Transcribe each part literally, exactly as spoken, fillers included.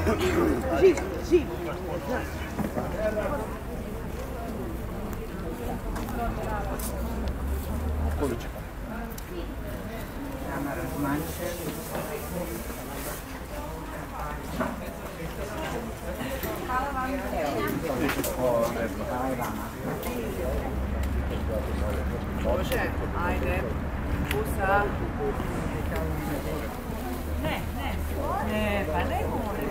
Živ, živ. Nama razmanče. Hvala vam. Hvala i vama. Može, ajde. Pusa. Ne, ne. Ne, pa ne molim.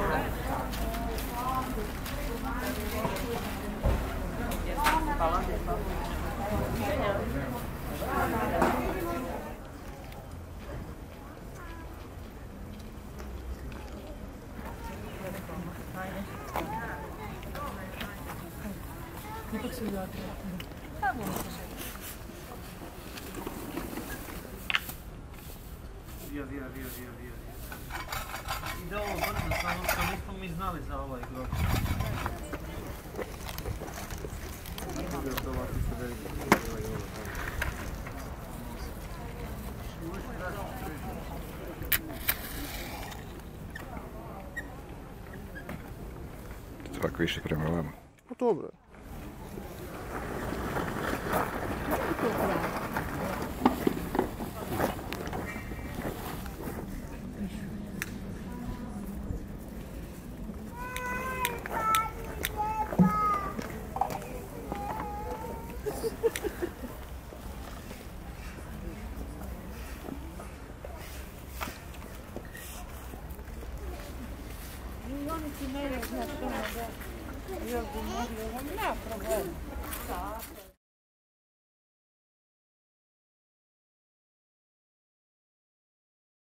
Hvala lijepa. Vija, vija, vija, vija, vija. Ide ovo brzo, samo što nismo mi znali za ovaj grob. Svak više prema vama. Pa dobro. Oni ti ne reći na što ne da. Još bi mogli, nema problema.